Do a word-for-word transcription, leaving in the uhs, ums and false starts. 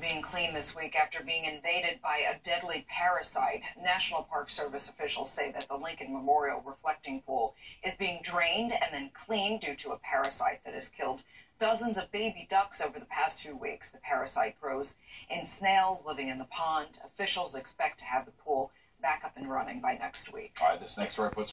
being cleaned this week after being invaded by a deadly parasite. National Park Service officials say that the Lincoln Memorial reflecting pool is being drained and then cleaned due to a parasite that has killed dozens of baby ducks over the past few weeks. The parasite grows in snails living in the pond. Officials expect to have the pool back up and running by next week. All right, this next story puts